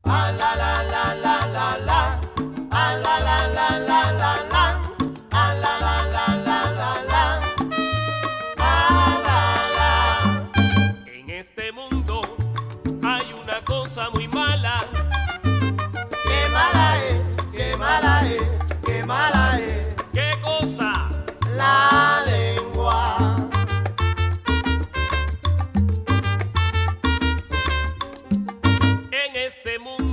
Ah, la la la la la la. Ah, la la la la la la. Ah, la la la la la la. Ah, la la. En este mundo hay una cosa muy mala. Qué mala es, qué mala es, qué mala es. ¿Qué cosa? La lengua. En este mundo